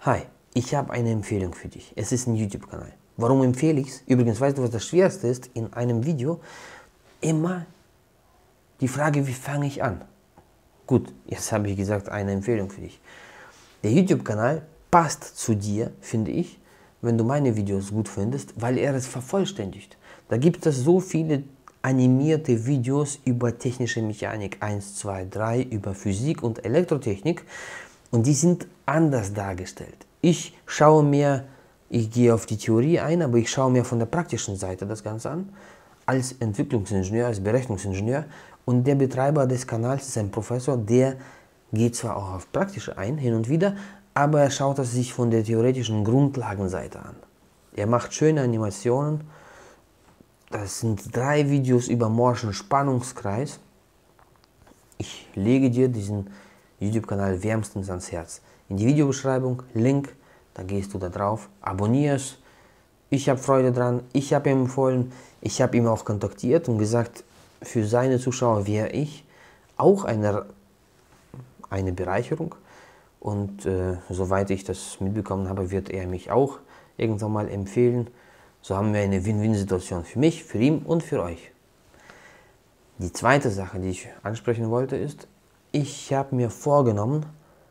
Hi, ich habe eine Empfehlung für dich. Es ist ein YouTube-Kanal. Warum empfehle ich es? Übrigens, weißt du, was das Schwerste ist in einem Video? Immer die Frage, wie fange ich an? Gut, jetzt habe ich gesagt, eine Empfehlung für dich. Der YouTube-Kanal passt zu dir, finde ich, wenn du meine Videos gut findest, weil er es vervollständigt. Da gibt es so viele animierte Videos über technische Mechanik 1, 2, 3, über Physik und Elektrotechnik und die sind anders dargestellt. Ich gehe auf die Theorie ein, aber ich schaue mir von der praktischen Seite das Ganze an, als Entwicklungsingenieur, als Berechnungsingenieur, und der Betreiber des Kanals ist ein Professor, der geht zwar auch auf praktische ein, hin und wieder, aber er schaut es sich von der theoretischen Grundlagenseite an. Er macht schöne Animationen. Das sind 3 Videos über Moore'schen Spannungskreis. Ich lege dir diesen YouTube-Kanal wärmstens ans Herz. In die Videobeschreibung, Link, da gehst du da drauf, abonnierst. Ich habe Freude dran, ich habe ihm empfohlen, ich habe ihn auch kontaktiert und gesagt, für seine Zuschauer wäre ich auch eine Bereicherung. Und soweit ich das mitbekommen habe, wird er mich auch irgendwann mal empfehlen. So haben wir eine Win-Win-Situation für mich, für ihn und für euch. Die zweite Sache, die ich ansprechen wollte, ist, ich habe mir vorgenommen,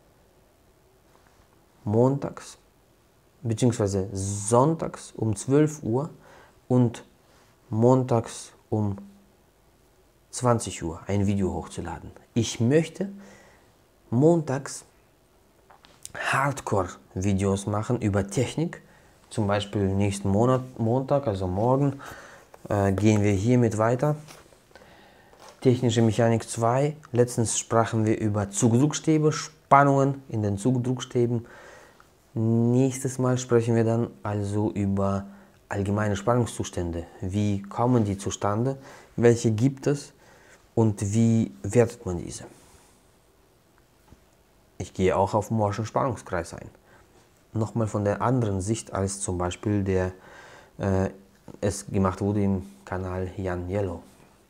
montags bzw. sonntags um 12 Uhr und montags um 20 Uhr ein Video hochzuladen. Ich möchte montags Hardcore-Videos machen über Technik. Zum Beispiel nächsten Montag, also morgen, gehen wir hiermit weiter. Technische Mechanik 2. Letztens sprachen wir über Zugdruckstäbe, Spannungen in den Zugdruckstäben. Nächstes Mal sprechen wir dann also über allgemeine Spannungszustände. Wie kommen die zustande? Welche gibt es? Und wie wertet man diese? Ich gehe auch auf Moore'schen Spannungskreis ein. Nochmal von der anderen Sicht, als zum Beispiel es gemacht wurde im Kanal Jan Yellow.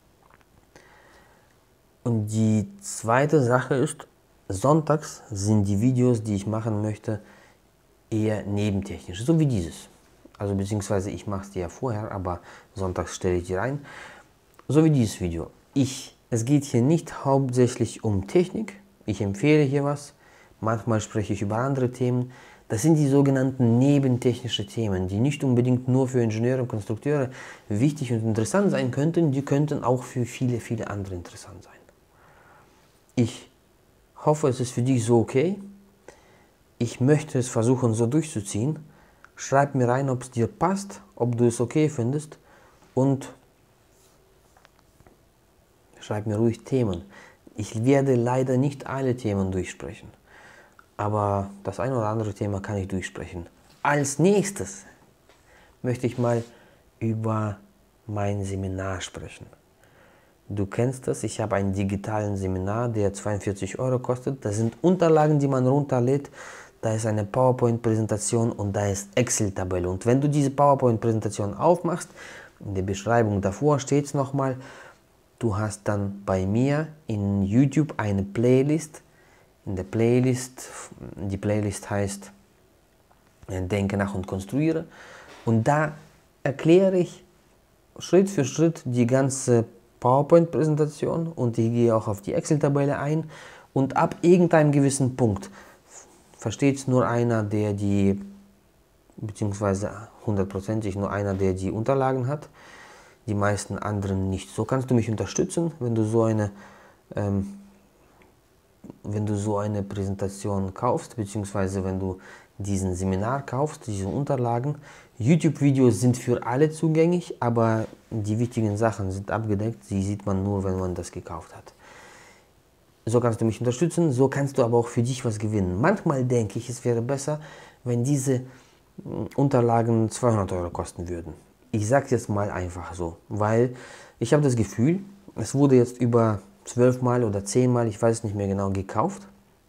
Und die zweite Sache ist, sonntags sind die Videos, die ich machen möchte, eher nebentechnisch, so wie dieses. Also beziehungsweise ich mache es dir ja vorher, aber sonntags stelle ich die rein. So wie dieses Video. Es geht hier nicht hauptsächlich um Technik. Ich empfehle hier was. Manchmal spreche ich über andere Themen. Das sind die sogenannten nebentechnische Themen, die nicht unbedingt nur für Ingenieure und Konstrukteure wichtig und interessant sein könnten. Die könnten auch für viele, viele andere interessant sein. Ich hoffe, es ist für dich so okay. Ich möchte es versuchen, so durchzuziehen. Schreib mir rein, ob es dir passt, ob du es okay findest und schreib mir ruhig Themen. Ich werde leider nicht alle Themen durchsprechen, aber das ein oder andere Thema kann ich durchsprechen. Als nächstes möchte ich mal über mein Seminar sprechen. Du kennst das, ich habe ein digitales Seminar, der 42 € kostet. Das sind Unterlagen, die man runterlädt. Da ist eine PowerPoint-Präsentation und da ist Excel-Tabelle. Und wenn du diese PowerPoint-Präsentation aufmachst, in der Beschreibung davor steht es nochmal, du hast dann bei mir in YouTube eine Playlist. In der Playlist, die Playlist heißt Denke nach und konstruiere. Und da erkläre ich Schritt für Schritt die ganze PowerPoint-Präsentation und ich gehe auch auf die Excel-Tabelle ein. Und ab irgendeinem gewissen Punkt versteht es nur einer, beziehungsweise hundertprozentig nur einer, der die Unterlagen hat. Die meisten anderen nicht. So kannst du mich unterstützen, wenn du so eine Präsentation kaufst, beziehungsweise wenn du diesen Seminar kaufst, diese Unterlagen. YouTube-Videos sind für alle zugänglich, aber die wichtigen Sachen sind abgedeckt. Die sieht man nur, wenn man das gekauft hat. So kannst du mich unterstützen, so kannst du aber auch für dich was gewinnen. Manchmal denke ich, es wäre besser, wenn diese Unterlagen 200 € kosten würden. Ich sage es jetzt mal einfach so, weil ich habe das Gefühl, es wurde jetzt über 12 Mal oder 10 Mal, ich weiß es nicht mehr genau, gekauft.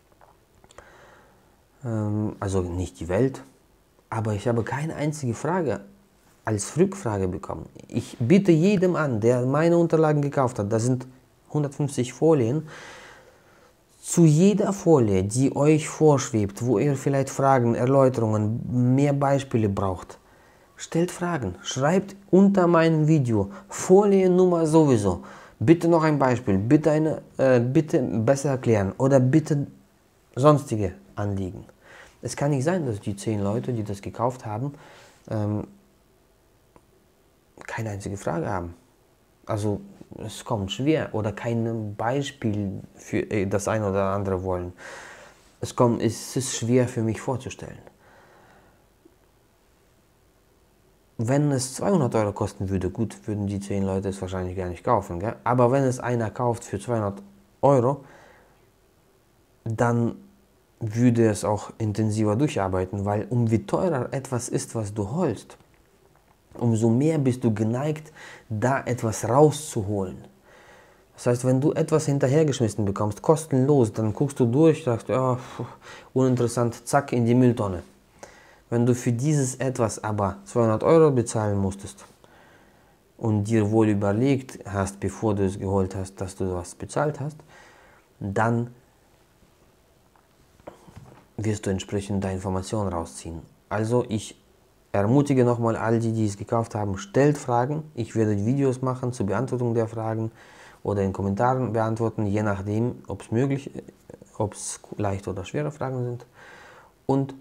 Also nicht die Welt, aber ich habe keine einzige Frage als Rückfrage bekommen. Ich bitte jedem an, der meine Unterlagen gekauft hat, das sind 150 Folien, Zu jeder Folie, die euch vorschwebt, wo ihr vielleicht Fragen, Erläuterungen, mehr Beispiele braucht, stellt Fragen. Schreibt unter meinem Video Foliennummer sowieso. Bitte noch ein Beispiel, bitte besser erklären oder bitte sonstige Anliegen. Es kann nicht sein, dass die 10 Leute, die das gekauft haben, keine einzige Frage haben. Also es kommt schwer oder kein Beispiel für das eine oder andere wollen. Es ist schwer für mich vorzustellen. Wenn es 200 Euro kosten würde, gut, würden die 10 Leute es wahrscheinlich gar nicht kaufen. Gell? Aber wenn es einer kauft für 200 Euro, dann würde es auch intensiver durcharbeiten, weil wie teurer etwas ist, was du holst, umso mehr bist du geneigt, da etwas rauszuholen. Das heißt, wenn du etwas hinterhergeschmissen bekommst, kostenlos, dann guckst du durch, sagst, ja, uninteressant, zack, in die Mülltonne. Wenn du für dieses etwas aber 200 Euro bezahlen musstest und dir wohl überlegt hast, bevor du es geholt hast, dass du was bezahlt hast, dann wirst du entsprechend deine Informationen rausziehen. Also ich ermutige nochmal all die, die es gekauft haben, stellt Fragen. Ich werde Videos machen zur Beantwortung der Fragen oder in Kommentaren beantworten, je nachdem, ob es möglich, ob es leichte oder schwere Fragen sind. Und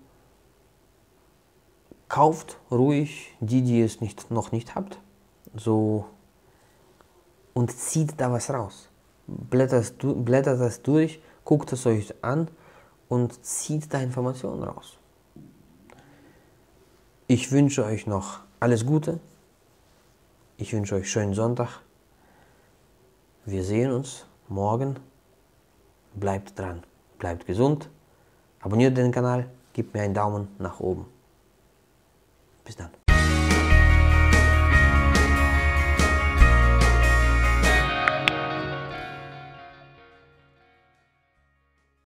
kauft ruhig die es noch nicht habt, so, und zieht da was raus. Blättert das durch, guckt es euch an und zieht da Informationen raus. Ich wünsche euch noch alles Gute. Ich wünsche euch schönen Sonntag. Wir sehen uns morgen. Bleibt dran, bleibt gesund. Abonniert den Kanal, gebt mir einen Daumen nach oben. Bis dann.